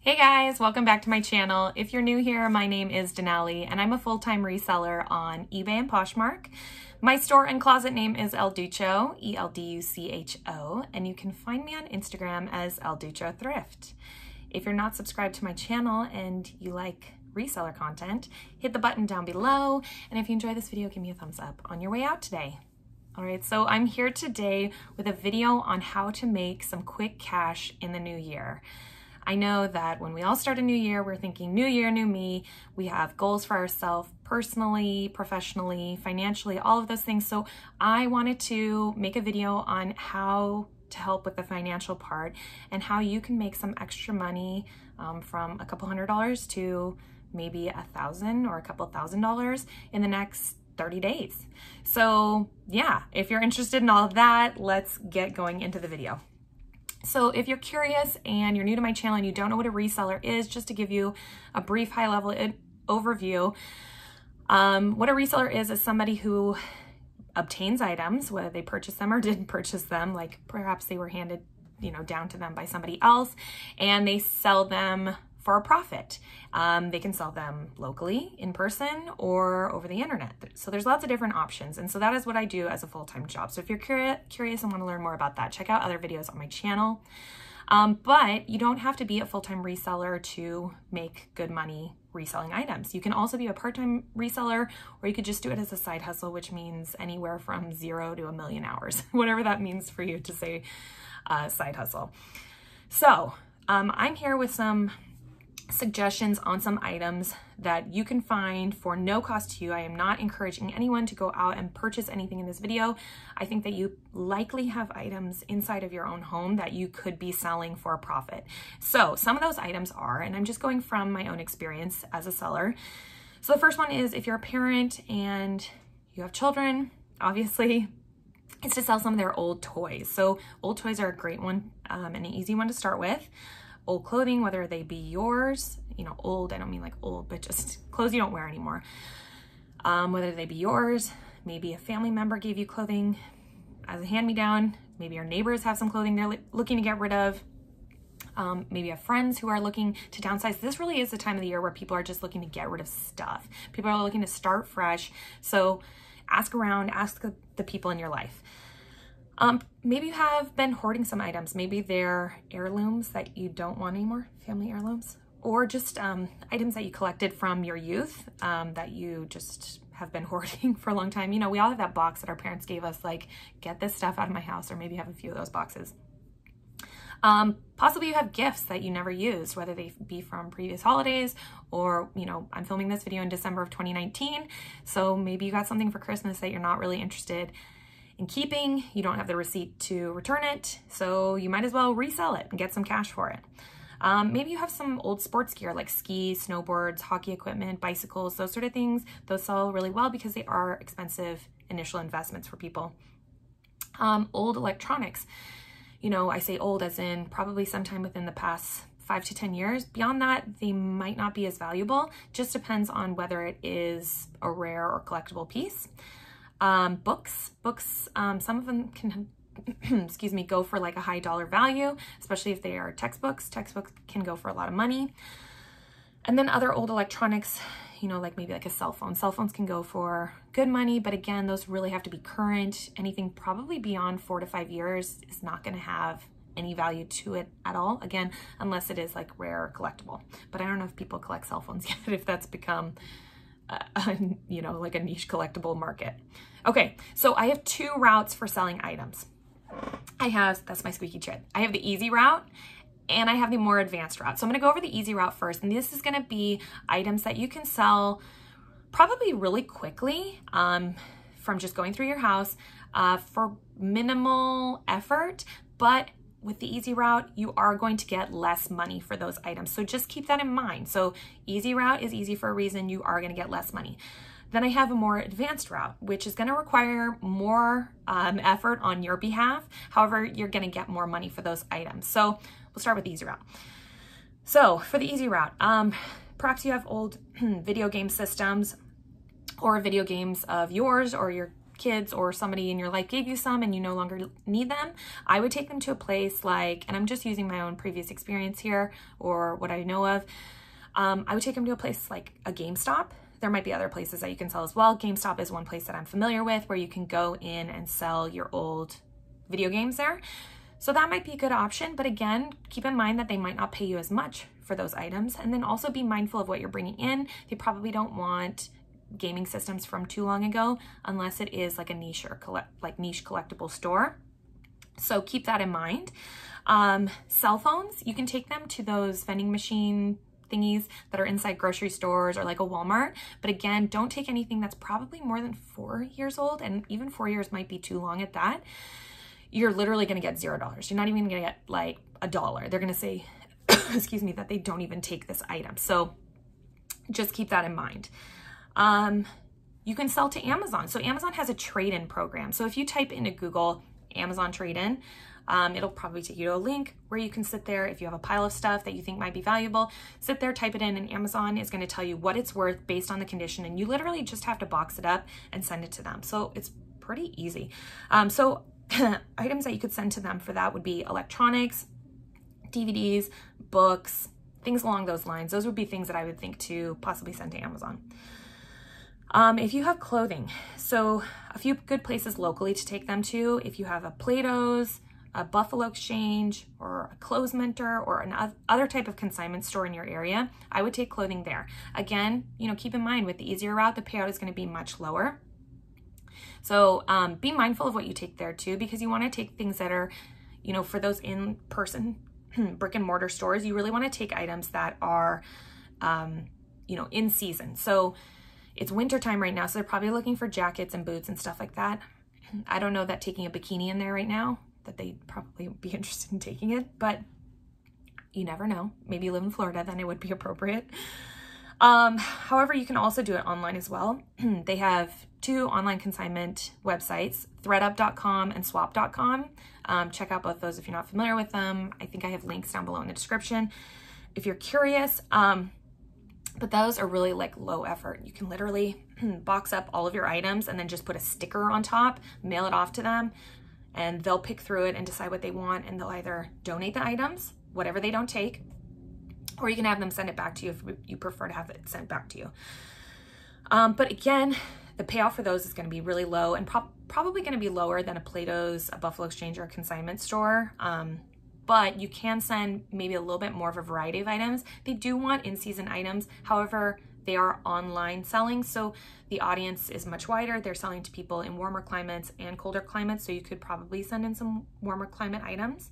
Hey guys, welcome back to my channel. If you're new here, my name is Denali and I'm a full-time reseller on eBay and Poshmark. My store and closet name is DUCHO, E-L-D-U-C-H-O, and you can find me on Instagram as DUCHO Thrift. If you're not subscribed to my channel and you like reseller content, hit the button down below, and if you enjoy this video, give me a thumbs up on your way out today. All right, so I'm here today with a video on how to make some quick cash in the new year. I know that when we all start a new year, we're thinking new year, new me. We have goals for ourselves personally, professionally, financially, all of those things. So I wanted to make a video on how to help with the financial part and how you can make some extra money from a couple $100s to maybe $1,000 or a couple $1,000s in the next 30 days. So yeah, if you're interested in all of that, let's get going into the video. So if you're curious and you're new to my channel and you don't know what a reseller is, just to give you a brief high-level overview, what a reseller is somebody who obtains items, whether they purchase them or didn't purchase them, like perhaps they were handed, down to them by somebody else, and they sell them for a profit. They can sell them locally, in person, or over the internet. So there's lots of different options. And so that is what I do as a full-time job. So if you're curious and want to learn more about that, check out other videos on my channel. But you don't have to be a full-time reseller to make good money reselling items. You can also be a part-time reseller, or you could just do it as a side hustle, which means anywhere from 0 to 1,000,000 hours, whatever that means for you to say side hustle. So I'm here with some suggestions on some items that you can find for no cost to you. I am not encouraging anyone to go out and purchase anything in this video. I think that you likely have items inside of your own home that you could be selling for a profit. So some of those items are, and I'm just going from my own experience as a seller. So the first one is if you're a parent and you have children, obviously it's to sell some of their old toys. So old toys are a great one and an easy one to start with. Old clothing, whether they be yours, old, I don't mean like old, but just clothes you don't wear anymore. Whether they be yours, maybe a family member gave you clothing as a hand-me-down, maybe your neighbors have some clothing they're looking to get rid of. Maybe you have friends who are looking to downsize. This really is the time of the year where people are just looking to get rid of stuff. People are looking to start fresh. So ask around, ask the people in your life. Maybe you have been hoarding some items. Maybe they're heirlooms that you don't want anymore, family heirlooms, or just items that you collected from your youth that you just have been hoarding for a long time. We all have that box that our parents gave us, like, get this stuff out of my house, or maybe you have a few of those boxes. Possibly you have gifts that you never used, whether they be from previous holidays or, I'm filming this video in December of 2019. So maybe you got something for Christmas that you're not really interested in keeping. You don't have the receipt to return it, so you might as well resell it and get some cash for it. Maybe you have some old sports gear like skis, snowboards, hockey equipment, bicycles, those sort of things. Those sell really well because they are expensive initial investments for people. Old electronics. I say old as in probably sometime within the past 5 to 10 years. Beyond that, they might not be as valuable. Just depends on whether it is a rare or collectible piece. Books, some of them can, excuse me, go for like a high dollar value, especially if they are textbooks. Textbooks can go for a lot of money. And then other old electronics, like maybe like a cell phone. Cell phones can go for good money, but again, those really have to be current. Anything probably beyond 4 to 5 years is not going to have any value to it at all. Again, unless it is like rare or collectible. But I don't know if people collect cell phones yet, if that's become like a niche collectible market. Okay, so I have 2 routes for selling items. That's my squeaky chair. I have the easy route and I have the more advanced route. So I'm gonna go over the easy route first, and this is gonna be items that you can sell probably really quickly from just going through your house for minimal effort, but with the easy route, you are going to get less money for those items. So just keep that in mind. So easy route is easy for a reason. You are gonna get less money. Then I have a more advanced route, which is gonna require more effort on your behalf. However, you're gonna get more money for those items. So we'll start with the easy route. So for the easy route, perhaps you have old video game systems or video games of yours or your kids or somebody in your life gave you some and you no longer need them, I would take them to a place like, and I'm just using my own previous experience here or what I know of, I would take them to a place like a GameStop. There might be other places that you can sell as well. GameStop is one place that I'm familiar with where you can go in and sell your old video games there. So that might be a good option, but again, keep in mind that they might not pay you as much for those items. And then also be mindful of what you're bringing in. They probably don't want gaming systems from too long ago, unless it is like a niche or niche collectible store. So keep that in mind. Cell phones, you can take them to those vending machine thingies that are inside grocery stores or like a Walmart. But again, don't take anything that's probably more than 4 years old, and even 4 years might be too long at that. You're literally going to get $0. You're not even going to get like $1. They're going to say, excuse me, that they don't even take this item. So just keep that in mind. You can sell to Amazon. So Amazon has a trade-in program. So if you type into Google Amazon trade-in, it'll probably take you to a link where you can sit there. If you have a pile of stuff that you think might be valuable, sit there, type it in, and Amazon is going to tell you what it's worth based on the condition. And you literally just have to box it up and send it to them. So it's pretty easy. So items that you could send to them for that would be electronics, DVDs, books, things along those lines. Those would be things that I would think to possibly send to Amazon. If you have clothing, so a few good places locally to take them to, if you have a Plato's, a Buffalo Exchange, or a Clothes Mentor, or an other type of consignment store in your area, I would take clothing there. Again, you know, keep in mind with the easier route, the payout is going to be much lower. So be mindful of what you take there too, because you want to take things that are, you know, for those in-person brick and mortar stores, you really want to take items that are, you know, in season. So it's winter time right now, so they're probably looking for jackets and boots and stuff like that. I don't know that taking a bikini in there right now, that they'd probably be interested in taking it, but you never know. Maybe you live in Florida, then it would be appropriate. However, you can also do it online as well. They have 2 online consignment websites, thredup.com and swap.com. Check out both those if you're not familiar with them. I think I have links down below in the description if you're curious. But those are really like low effort. You can literally box up all of your items and then just put a sticker on top, mail it off to them, and they'll pick through it and decide what they want, and they'll either donate the items, whatever they don't take, or you can have them send it back to you if you prefer to have it sent back to you. But again, the payoff for those is going to be really low, and probably going to be lower than a Plato's, a Buffalo Exchange, or a consignment store. But you can send maybe a little bit more of a variety of items. They do want in-season items. However, they are online selling, so the audience is much wider. They're selling to people in warmer climates and colder climates, so you could probably send in some warmer climate items.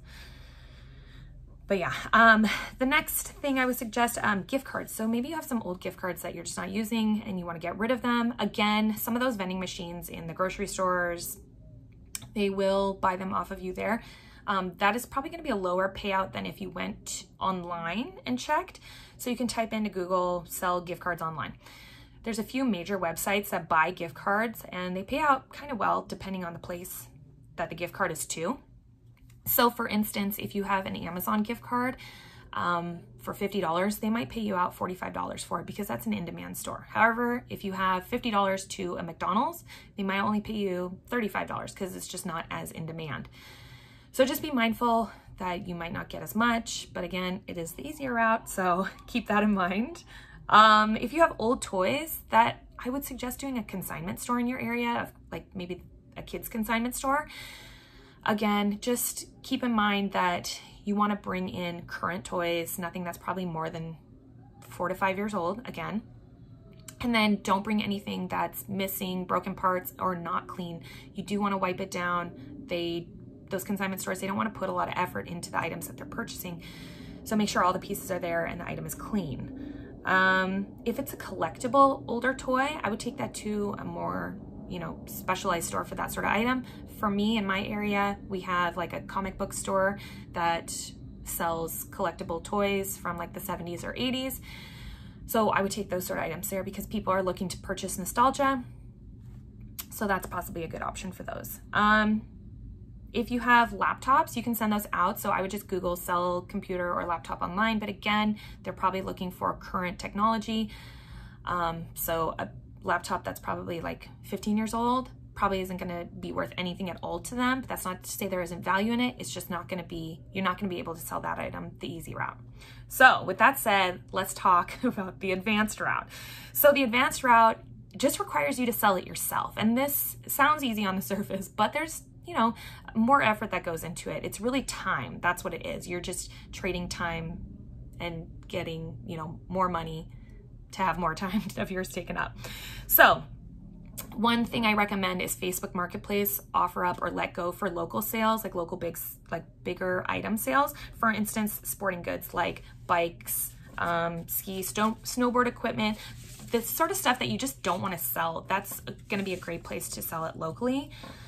But yeah, the next thing I would suggest, gift cards. So maybe you have some old gift cards that you're just not using and you want to get rid of them. Again, some of those vending machines in the grocery stores, they will buy them off of you there. That is probably going to be a lower payout than if you went online and checked. So you can type into Google, sell gift cards online. There's a few major websites that buy gift cards and they pay out kind of well depending on the place that the gift card is to. So for instance, if you have an Amazon gift card for $50, they might pay you out $45 for it because that's an in-demand store. However, if you have $50 to a McDonald's, they might only pay you $35 because it's just not as in demand. So just be mindful that you might not get as much, but again, it is the easier route, so keep that in mind. If you have old toys, that I would suggest doing a consignment store in your area, like maybe a kid's consignment store. Again, just keep in mind that you want to bring in current toys, nothing that's probably more than 4 to 5 years old, again. And then don't bring anything that's missing, broken parts, or not clean. You do want to wipe it down. Those consignment stores, they don't want to put a lot of effort into the items that they're purchasing. So make sure all the pieces are there and the item is clean. If it's a collectible older toy, I would take that to a more, you know, specialized store for that sort of item. For me, in my area, we have like a comic book store that sells collectible toys from like the 70s or 80s. So I would take those sort of items there because people are looking to purchase nostalgia. So that's possibly a good option for those. If you have laptops, you can send those out. So I would just Google sell computer or laptop online. But again, they're probably looking for current technology. So a laptop that's probably like 15 years old, probably isn't going to be worth anything at all to them, but that's not to say there isn't value in it. It's just not going to be, you're not going to be able to sell that item the easy route. So with that said, let's talk about the advanced route. So the advanced route just requires you to sell it yourself. And this sounds easy on the surface, but there's, you know, more effort that goes into it. It's really time. That's what it is. You're just trading time and getting, you know, more money to have more time of yours taken up. So one thing I recommend is Facebook Marketplace OfferUp or Let Go for local sales, like local bigger item sales. For instance, sporting goods like bikes, ski, snowboard equipment, the sort of stuff that you just don't want to sell. That's going to be a great place to sell it locally.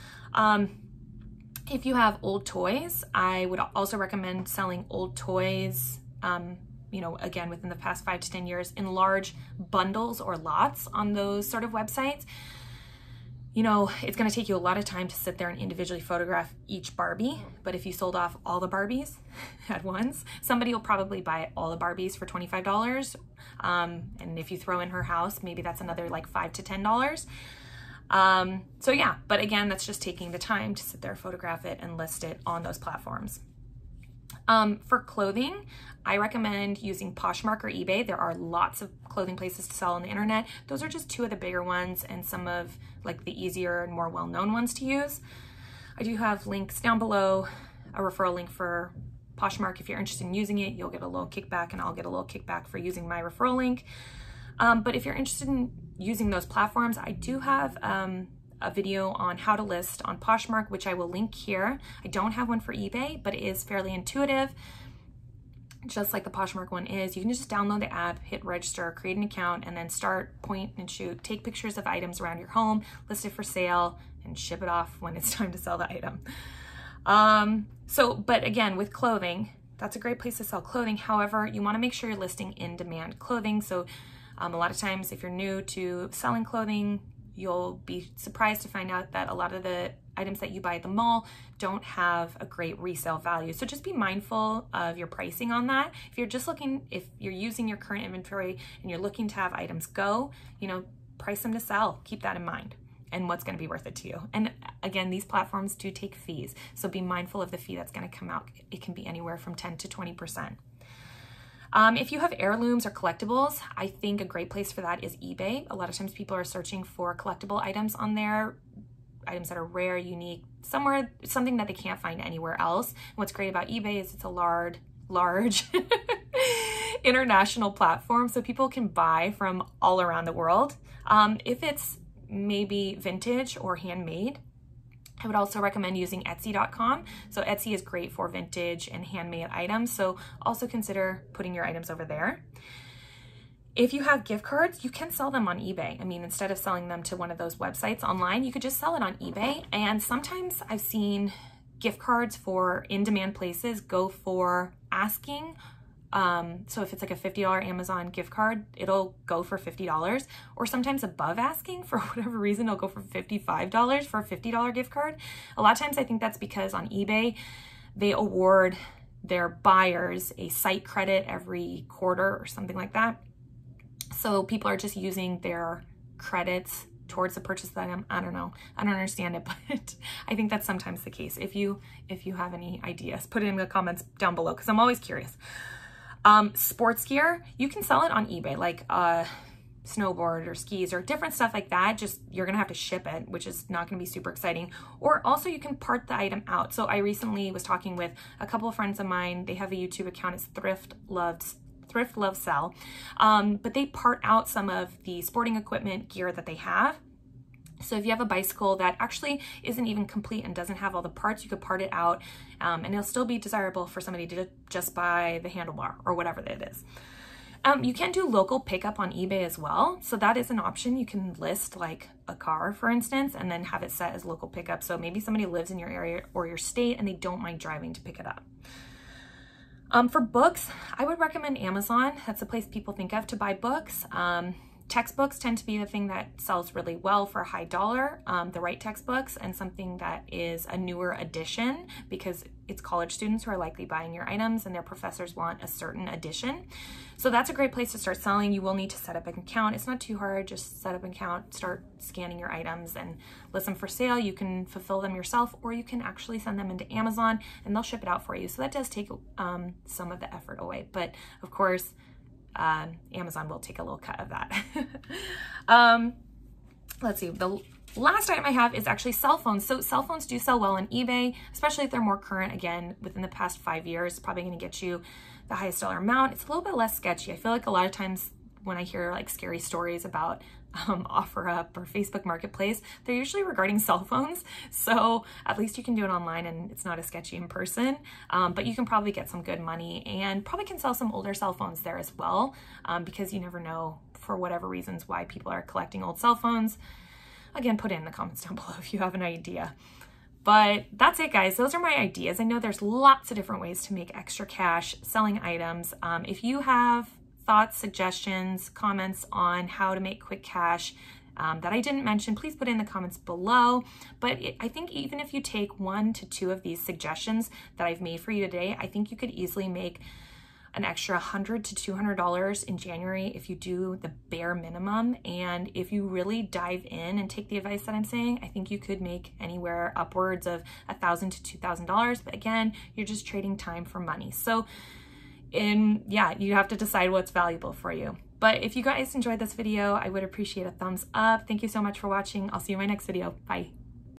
If you have old toys, I would also recommend selling old toys, you know, again, within the past 5 to 10 years in large bundles or lots on those sort of websites. You know, it's going to take you a lot of time to sit there and individually photograph each Barbie, but if you sold off all the Barbies at once, somebody will probably buy all the Barbies for $25. And if you throw in her house, maybe that's another like $5 to $10. So yeah, but again, that's just taking the time to sit there, photograph it, and list it on those platforms. For clothing, I recommend using Poshmark or eBay. There are lots of clothing places to sell on the internet. Those are just 2 of the bigger ones and some of like the easier and more well-known ones to use. I do have links down below, a referral link for Poshmark. If you're interested in using it, you'll get a little kickback and I'll get a little kickback for using my referral link. But if you're interested in using those platforms, I do have a video on how to list on Poshmark, which I will link here. I don't have one for eBay, but it is fairly intuitive, just like the Poshmark one is. You can just download the app, hit register, create an account, and then start, point and shoot, take pictures of items around your home, list it for sale, and ship it off when it's time to sell the item. But again, with clothing, that's a great place to sell clothing. However, you want to make sure you're listing in-demand clothing. So a lot of times if you're new to selling clothing, you'll be surprised to find out that a lot of the items that you buy at the mall don't have a great resale value. So just be mindful of your pricing on that. If you're using your current inventory and you're looking to have items go, you know, price them to sell. Keep that in mind and what's going to be worth it to you. And again, these platforms do take fees. So be mindful of the fee that's going to come out. It can be anywhere from 10 to 20%. If you have heirlooms or collectibles, I think a great place for that is eBay. A lot of times people are searching for collectible items on there, items that are rare, unique, something that they can't find anywhere else. And what's great about eBay is it's a large international platform, so people can buy from all around the world. If it's maybe vintage or handmade, I would also recommend using Etsy.com. So Etsy is great for vintage and handmade items. So also consider putting your items over there. If you have gift cards, you can sell them on eBay. I mean, instead of selling them to one of those websites online, you could just sell it on eBay. And sometimes I've seen gift cards for in-demand places go for asking. So if it's like a $50 Amazon gift card, it'll go for $50, or sometimes above asking for whatever reason, it'll go for $55 for a $50 gift card. A lot of times I think that's because on eBay, they award their buyers a site credit every quarter or something like that. So people are just using their credits towards the purchase of the item. I don't know. I don't understand it, but I think that's sometimes the case. If you have any ideas, put it in the comments down below because I'm always curious. Sports gear, you can sell it on eBay, like snowboard or skis or different stuff like that. Just you're gonna have to ship it, which is not gonna be super exciting. Or also you can part the item out. So I recently was talking with a couple of friends of mine. They have a YouTube account. It's Thrift, Love, Sell. But they part out some of the sporting equipment gear that they have. So if you have a bicycle that actually isn't even complete and doesn't have all the parts, you could part it out, and it'll still be desirable for somebody to just buy the handlebar or whatever it is. You can do local pickup on eBay as well. So that is an option. You can list like a car, for instance, and then have it set as local pickup. So maybe somebody lives in your area or your state and they don't mind driving to pick it up. For books, I would recommend Amazon. That's the place people think of to buy books. Textbooks tend to be the thing that sells really well for a high dollar, the right textbooks, and something that is a newer edition, because it's college students who are likely buying your items and their professors want a certain edition. So that's a great place to start selling. You will need to set up an account. It's not too hard, just set up an account, start scanning your items and list them for sale. You can fulfill them yourself, or you can actually send them into Amazon and they'll ship it out for you. So that does take some of the effort away, but of course, Amazon will take a little cut of that. Let's see, the last item I have is actually cell phones. So cell phones do sell well on eBay, especially if they're more current. Again, within the past 5 years, probably going to get you the highest dollar amount. It's a little bit less sketchy. I feel like a lot of times when I hear like scary stories about OfferUp or Facebook Marketplace, they're usually regarding cell phones. So at least you can do it online and it's not as sketchy in person, but you can probably get some good money and probably can sell some older cell phones there as well, because you never know for whatever reasons why people are collecting old cell phones. Again, put it in the comments down below if you have an idea. But that's it, guys. Those are my ideas. I know there's lots of different ways to make extra cash selling items. If you have thoughts, suggestions, comments on how to make quick cash that I didn't mention, please put it in the comments below. But I think even if you take 1 to 2 of these suggestions that I've made for you today, I think you could easily make an extra $100 to $200 in January if you do the bare minimum. And if you really dive in and take the advice that I'm saying, I think you could make anywhere upwards of $1,000 to $2,000. But again, you're just trading time for money. So yeah, you have to decide what's valuable for you. But if you guys enjoyed this video, I would appreciate a thumbs up. Thank you so much for watching. I'll see you in my next video. Bye.